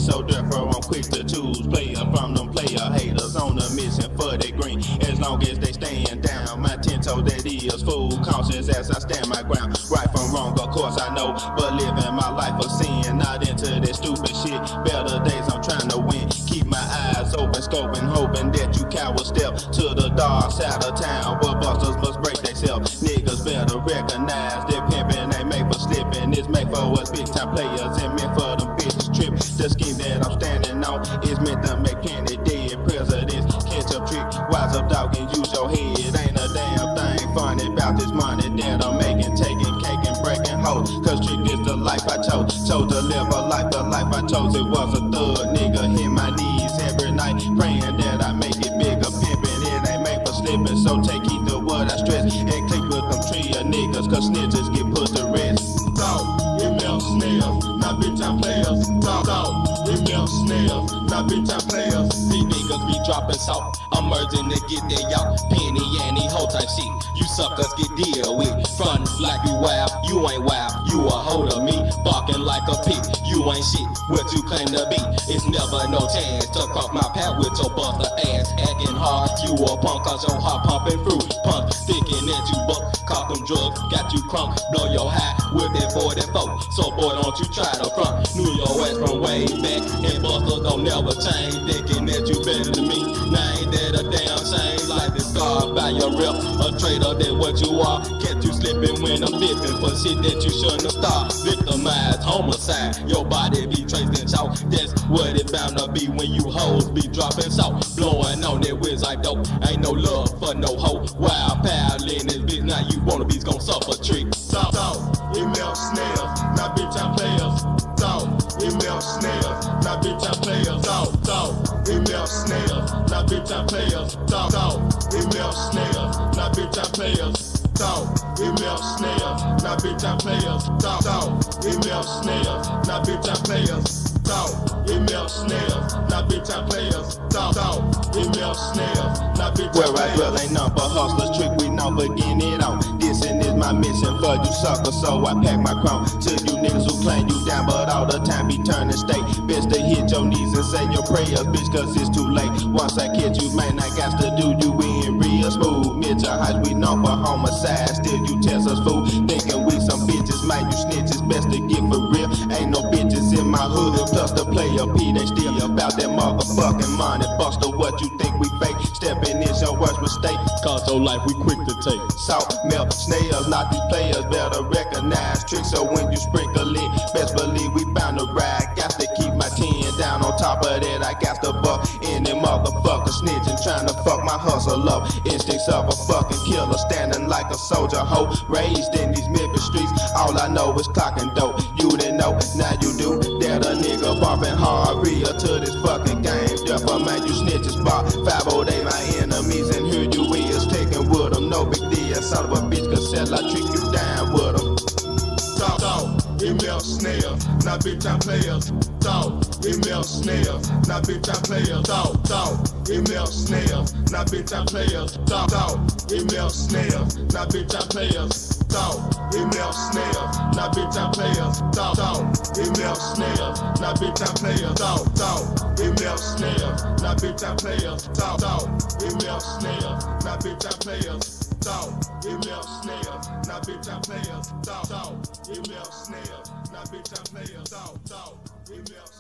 so therefore I'm quick to choose player from them player haters on a mission for their green. As long as they stand down, my 10 toes that is full conscience as I stand my ground. Right from wrong, of course I know, but living my life of sin, not into that stupid shit. Better days I'm trying to win. Keep my eyes open, scoping, hoping that you cowards step to the dark side of town where busters must break themselves. Niggas better recognize that pimping ain't made for slipping. It's made for us big time players and meant for them bitches trip. The scheme that I'm standing on is meant to make candidate presidents catch up trick. Wise up dog and use your head. Ain't a damn thing funny about this money that I'm making, taking cake and breaking hoes. Cause trick is the life I chose. Chose to live a life, the life I chose. It was a thug nigga hit my knees every night, praying that I make it bigger. Pimping, it ain't made for slipping. So take heed to what I stress and click with them trio niggas, cause snitches get put to rest. Dog, email snails, now bitch I'm players. Dog, email snails, now bitch I'm players. These niggas be dropping salt, I'm merging to get there, y'all. Penny Annie, whole type shit. You suckers get deal with. Front like you wild, you ain't wild. You a hoe to me, barking like a pig. You ain't shit, what you claim to be. It's never no chance to cross my path with your buster ass. Acting hard, you a punk cause your heart pumping fruit. Punk, thinking that you buck, caught them drugs, got you crunk. Blow your high with that 44. So boy, don't you try to front. Knew your ass from way back, and busters don't never change. Thinking that you better than me, now ain't that a damn shame. Like this scar by your rep, a traitor than what you are. Catch you slipping when I'm dipping for shit that you shouldn't have started. Victimized, homicide, your body be traced in chalk. That's what it bound to be when you hoes be dropping salt. Blowing on that whiz like dope, ain't no love for no hoe. Wild pal in this bitch, now you wannabes gon' suffer trick. Dog, email snails, now bitch I'm players. Dog, email snails, now bitch I'm players. Dog, email snails, now bitch I'm players. Dog, email snails, now bitch I'm players. Dog, email snails, now bitch I'm players. Dog, email snails, now bitch I'm players. Dog, email snails, now bitch I'm players. Dog, email snails, now bitch I'm players. Where I dwell ain't none but hustlers, trick we know but getting it on. Dissing is my mission for you suckers, so I pack my crown to you niggas who claim you down, but all the time be turning state. Best to hit your knees and say your prayers, bitch, cause it's too late. Once I catch you, man, I got to do you in real smooth. Mitchell Heights, we know for homicide, still you test us fool. Thinking we some bitches, man, you snitches, best to get for real. Ain't no bitches in my hood, plus the player P, they still about that motherfucking money. Buster, what you think we fake? Stepping is your worst mistake, cause your life we quick to take. Salt, milk, snails, not these players, better recognize tricks. So when you sprinkle it, best believe we bound to ride. Got to keep my 10 down, on top of that I got to buck any motherfucker snitching, trying to fuck my hustle up. Instincts of a fucking killer, standing like a soldier hoe. Raised in these Memphis streets, all I know is clocking dope. You didn't know, now you do. That a nigga bumping hard, real to this fucking game. Therefore man, you snitches bar 5 they my enemies, and here you is taking with them. No big deal, son of a bitch, cause sell I treat you down with them. Dog, email snails, now bitch I'm players. Dog, email snails, now bitch I'm players. Dog, email snails, now bitch I'm players. Dog, email snails, now bitch I'm players. Dog, email snails, now bitch I'm players. Dog, email snails, now bitch I'm players. Dog, email snails, now bitch I'm players. Dog, email snails, now bitch I'm players. Dog, email snails, now bitch I'm players. Dog, email snails, now bitch I'm players. Dog, email